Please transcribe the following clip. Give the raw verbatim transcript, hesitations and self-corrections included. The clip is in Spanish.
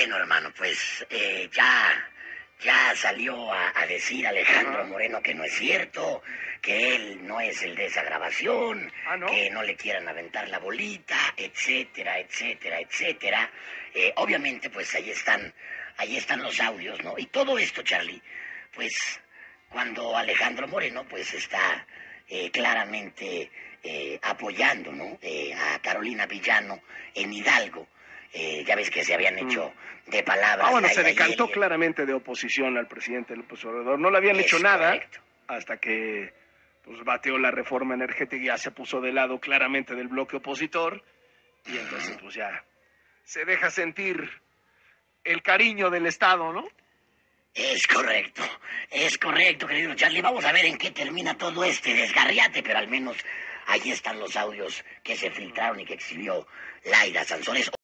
Bueno, hermano, pues eh, ya, ya salió a, a decir Alejandro Moreno que no es cierto, que él no es el de esa grabación, ¿Ah, no? que no le quieran aventar la bolita, etcétera, etcétera, etcétera. Eh, obviamente, pues ahí están, ahí están los audios, ¿no? Y todo esto, Charlie, pues cuando Alejandro Moreno, pues está eh, claramente eh, apoyando, ¿no? Eh, a Carolina Villano en Hidalgo. Eh, ya ves que se habían hecho de palabras. Ah, bueno, la se ida y decantó el- claramente de oposición al presidente López Obrador. No le habían Es hecho nada correcto. hasta que pues bateó la reforma energética y ya se puso de lado claramente del bloque opositor. Y entonces pues ya se deja sentir el cariño del Estado, ¿no? Es correcto, es correcto, querido Charlie. Vamos a ver en qué termina todo este desgarriate, pero al menos ahí están los audios que se filtraron y que exhibió Laida Sansores.